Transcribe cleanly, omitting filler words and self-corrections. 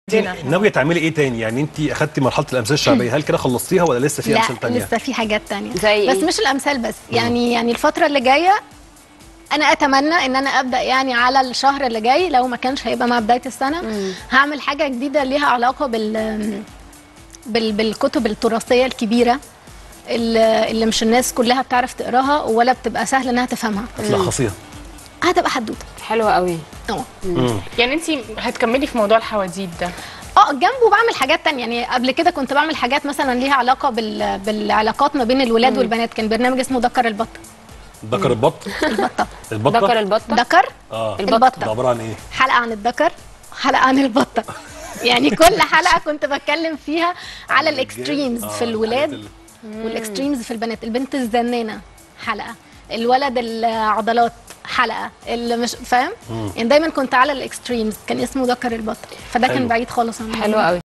ناويه تعملي ايه تاني؟ يعني انت اخدتي مرحله الامثال الشعبيه، هل كده خلصتيها ولا لسه في امثال تانيه؟ لا لسه في حاجات تانيه زي إيه؟ بس مش الامثال بس. يعني الفتره اللي جايه انا اتمنى ان انا ابدا يعني على الشهر اللي جاي، لو ما كانش هيبقى مع بدايه السنه هعمل حاجه جديده ليها علاقه بالكتب التراثيه الكبيره اللي مش الناس كلها بتعرف تقراها ولا بتبقى سهل انها تفهمها. هتلخصيها؟ هتبقى حدوته حلوه قوي. يعني انت هتكملي في موضوع الحواديت ده؟ جنبه بعمل حاجات تانية. يعني قبل كده كنت بعمل حاجات مثلا ليها علاقه بالعلاقات ما بين الولاد والبنات. كان برنامج اسمه دكر البط. دكر البط؟ البطه. البطه؟ دكر البطه؟ دكر البطه ده عباره عن ايه؟ حلقه عن الدكر، حلقه عن البطه. يعني كل حلقه كنت بتكلم فيها على الاكستريمز في الولاد والاكستريمز في البنات. البنت الزنانه حلقه، الولد العضلات حلقه، اللي مش فاهم. يعني دايما كنت على الاكستريمز. كان اسمه دكر البط، فده كان بعيد خالص عن حلو قوي.